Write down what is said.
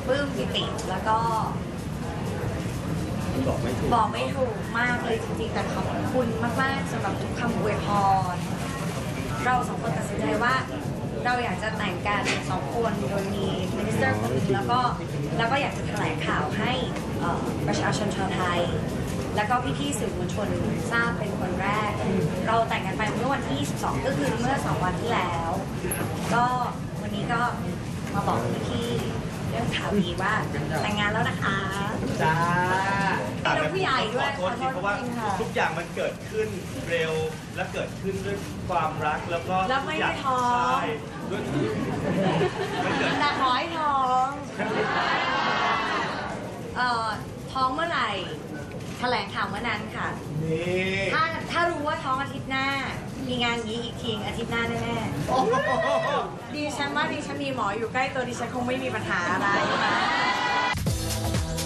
ปลื้มปิติแล้วก็บอกไม่ถูกมากเลยจริงๆแต่ขอบคุณมากๆสำหรับทุกคำอวยพรเราสองคนตัดสินใจว่าเราอยากจะแต่งกัน2 คนโดยมีมินิสเตอร์คนหนึ่งแล้วก็อยากจะแถลงข่าวให้ประชาชนชาวไทยแล้วก็พี่ๆสื่อมวลชนทราบเป็นคนแรกเราแต่งกันไปเมื่อวันที่22ก็คือเมื่อ2 วันที่แล้วก็วันนี้ก็มาบอกพี่ๆเรื่องข่าวดีว่าแต่งงานแล้วนะคะจ้าเราผู้ใหญ่ด้วยขอโทษทีเพราะว่าทุกอย่างมันเกิดขึ้นเร็วและเกิดขึ้นด้วยความรักแล้วก็ไม่ได้ท้องใช่ด้วยมันเกิดแต่ขอให้ท้องท้องเมื่อไหร่แถลงข่าวเมื่อนั้นค่ะถ้ารู้ว่าท้องอาทิตย์หน้ามีงานนี้อีกทีอาทิตย์หน้าแน่ๆดิฉันว่าดิฉันมีหมออยู่ใกล้ตัวดิฉันคงไม่มีปัญหาอะไรนะ